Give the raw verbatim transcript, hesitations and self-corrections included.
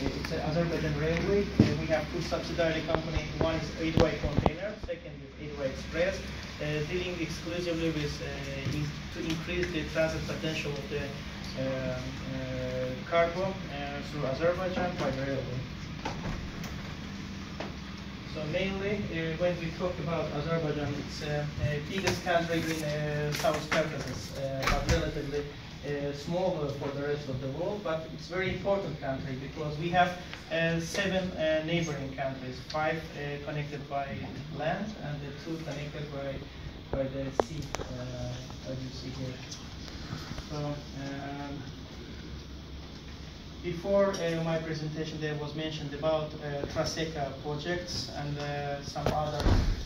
It's an Azerbaijan railway. Uh, we have two subsidiary companies. One is Aidway Container, second is Aidway Express, uh, dealing exclusively with uh, in, to increase the transit potential of the uh, uh, cargo uh, through Azerbaijan by the railway. So mainly, uh, when we talk about Azerbaijan, it's uh, uh, biggest country in uh, South Caucasus, uh, but relatively uh, smaller for the rest of the world. But it's a very important country because we have uh, seven uh, neighboring countries, five uh, connected by land and the two connected by by the sea, uh, as you see here. So. Um, Before uh, my presentation, there was mentioned about uh, Traseka projects and uh, some other